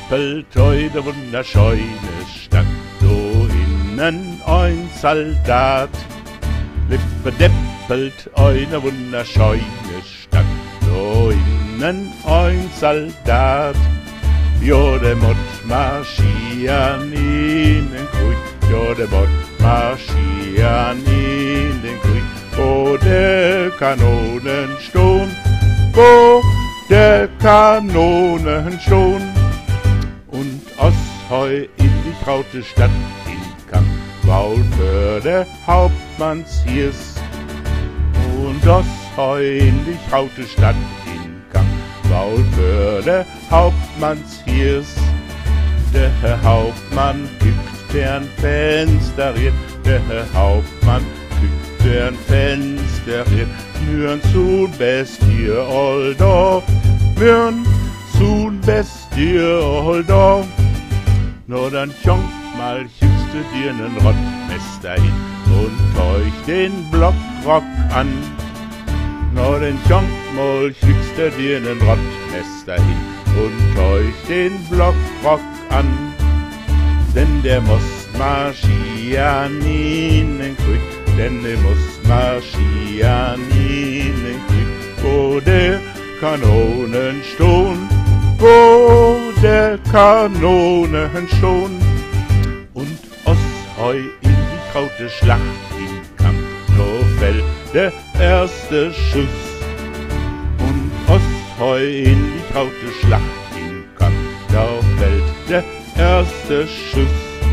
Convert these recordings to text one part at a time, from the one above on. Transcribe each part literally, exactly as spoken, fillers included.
deppelt eure wunderscheune Stadt, so innen ein Soldat. Lippe deppelt eure wunderscheune Stadt, so innen ein Soldat. Jo, der Mott marschieren in den Krieg, jo, der Mott marschieren in den Krieg, wo der Kanonen stehen, wo der Kanonen stehen. Und aus heu in die traute Stadt in Kamp, Waul für der Hauptmannshirs. Und aus heu in die traute Stadt in Kamp, Waul für der Hauptmannshirs. Der Herr Hauptmann gibt deren Fenster riert, der Herr Hauptmann gibt deren Fenster riert. Mürn zu best ihr Oldo, mürn zu best ihr Oldo. Nur dann tjonk mal schickst du dir nen Rottmester hin und euch den Blockrock an. Nur dann tjonk mal schickst du dir nen Rottmester hin und euch den Blockrock an. Denn der muss marschieren in den Krieg, denn der muss marschieren in den Krieg, wo der Kanonen stehen, wo der Kanonen stehen. Und aus heu in die traute Schlacht in Kamp, so fällt der erste Schuss. Und aus heu in die traute Schlacht in Kamp, da fällt der erste Schuss.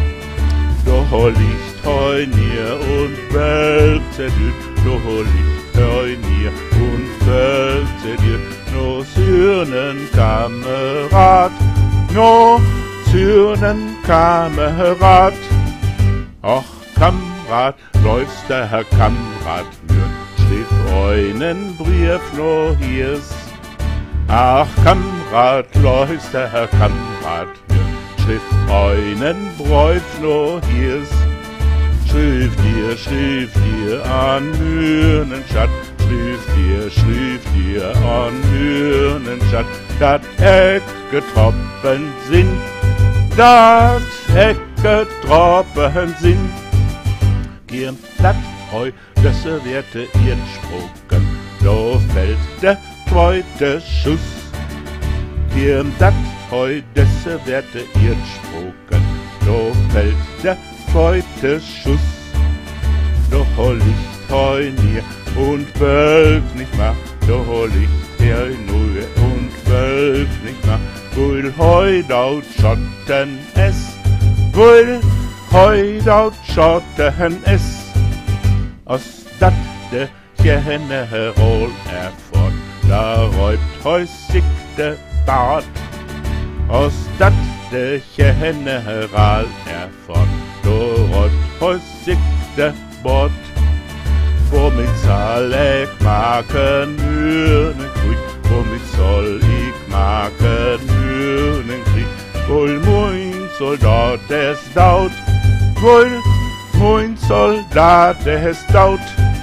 Da liegt heu nier und wölkt zerdürt, da liegt heu nier und wölkt zerdürt. No sürnen Kamerad, no sürnen Kamerad. Ach, Kamerad, läufst der Herr Kamerad mürn, schrieb einen Brief no hiers. Ach, Kamerad, läufst der Herr Kamerad mürn, schrieb einen Brief no hiers. Schrieb dir, schrieb dir an Mürnenstadt, schrieb dir, schrieb dir an Mürnenstadt, dat Ecke Tropfen sind, dat Ecke Tropfen sind. Gern platt heu, das werte ihr Sproken, so fällt der zweite Schuss. Gern platt heu, das werte ihr Sproken, so fällt der zweite Schuss. Doch liegt heu nier und wölkt nicht mehr, doch liegt her nur und wölkt nicht mehr. Wohl heu daut Schotten es, wohl heu daut Schotten es. Aus dat de Jene Herol erfort, da räubt heu sich de Bart. Aus dat de Jene Heral erfort, da räubt heu sich de Bord. Womit soll ich machen Mürnenkrieg? Womit soll ich machen Mürnenkrieg? Wohl mein Soldat es daut, wohl mein Soldat es daut.